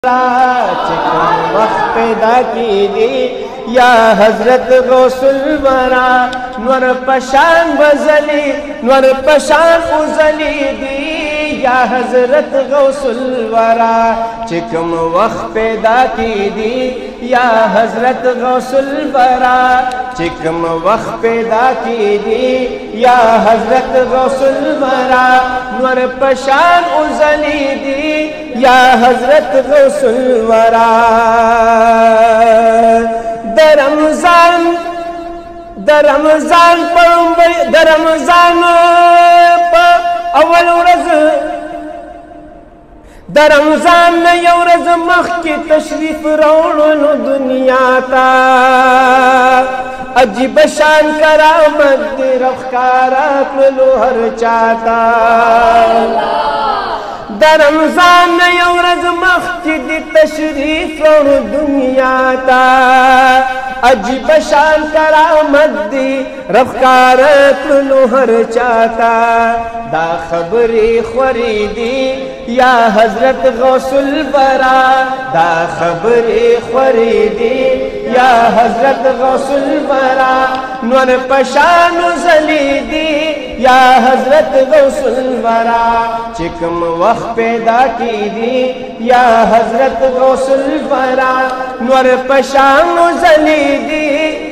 वक्त पैदा की दी या हजरत गौसुल वरा नवर पशान बजली नवर पशान उजली दी या हजरत गौसुल वरा चिकम वक्त पैदा की दी या हजरत गौसुल वरा चिकम वक्त पैदा की दी या हजरत गौसुल वरा नवर पशान उजली दी या हजरत गौसुल वरा दरमजान अवल रज दरमजान न यौरज मख की तशरीफ रोणो दुनिया ता अजीब शान करामत रफ्कारा कुलो हर चाहता दरमजान न यौरज मख की तशरीफ रोणो दुनिया ता अजीब शान करामत दी रफ्कारत हर चाहता दा खबरी खरीदी या हजरत गौसुल वरा दा खबरी खरीदी या हजरत गौसुल वरा नवर पशान जलीदी या हजरत गौसुल वरा चिकम वक्त पैदा की दी या हजरत गौसुल वरा नवर पशान जलीदी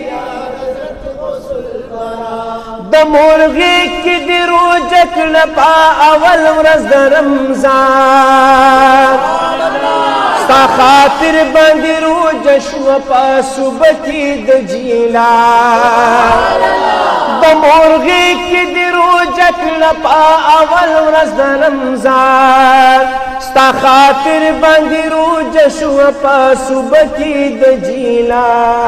दमोरगी की दिरो जकल पा अवल रज रमजान सा खातिर बंदिरो जश्व पा सुबह की दजीला दमोरगी की दिरो जकल पा अवल रज रमजान सा खातिर बंदिरो जश्व पा सुबह की दजीला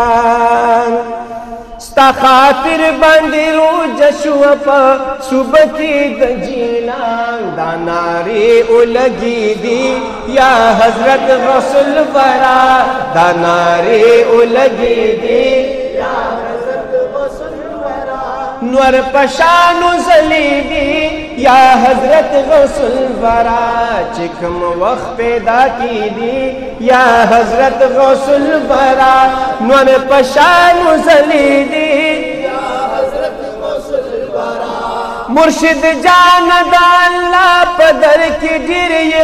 ता खातिर बंदिरू जशुअप सुबह की दजीला दानारी उलगी दी या हजरत गौसुल वरा दानारी उलगी दी या हजरत गौसुल वरा नवर पशान जली दी या हजरत गौसुल वरा चिकम वक्त पैदा की दी या हजरत गौसुल वरा नवर पशान जली दी या हजरत गौसुल वरा मुर्शिद जानदा अल्लाह पदर की गिर ये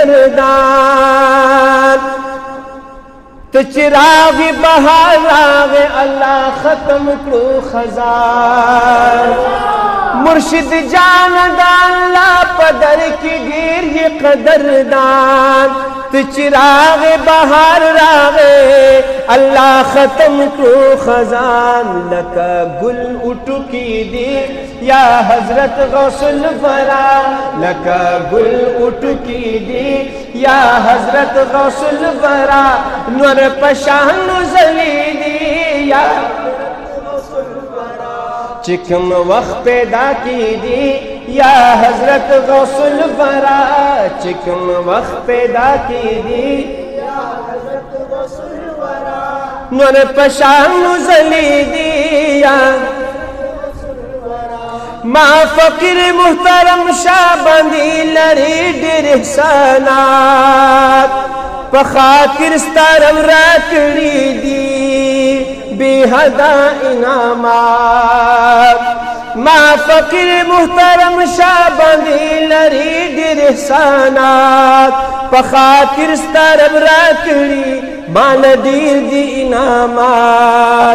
कदरदान तो चिराग बहार अल्लाह खत्म करो खजान मुर्शिद जानदा अल्लाह पदर की गिर ये कदरदान तो चिराग बहार रागे अल्लाह खत्म को खजान लका गुल उठू की दी या हजरत गौसुल वरा लका गुल उठू की दी या हजरत गौसुल वरा नवर पशान जली दी या चिकम वक्त पैदा की दी या हजरत गौसुल वरा चिकम वक्त पैदा की दी या हजरत गौसुल वरा नवर पशान जली दी या माँ फकीर मुहतरम शाह बंदी लड़ी डिरहसानात पखातिर स्तारम राकड़ी दी बेहदा इनामात माँ फकीर मुहतरम शाह बंदी लड़ी डिरहसानात पखातिर स्तारम राकड़ी मान दीर दी इनामात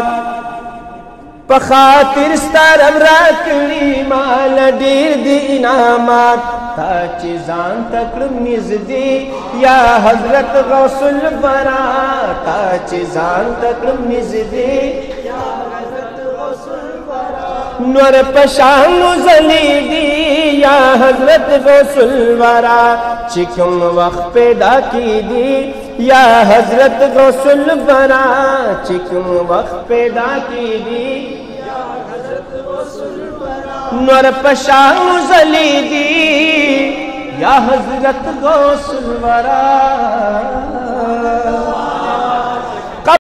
पखातिर स्तारम राकड़ी माल डीर दी इनामात ता चीजान तकरम निजदी या हजरत गौसुल वरा ता चीजान तकरम निजदी या हजरत गौसुल वरा नवर पशान जली दी या हजरत गौसुल वरा चिकम वक्त पैदा की दी या हजरत गौसुल वरा चिकम वक्त पैदा की दी या हजरत गौसुल वरा नवर पशान जली दी या हजरत गौसुल वरा।